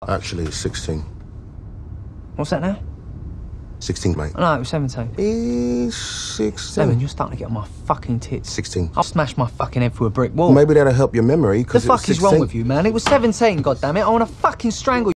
Actually, it's 16. What's that now? 16, mate. No, it was 17. It's 16. 7, you're starting to get on my fucking tits. 16. I'll smash my fucking head through a brick wall. Maybe that'll help your memory, The because fuck is wrong with you, man? It was 17, goddammit. I want to fucking strangle you.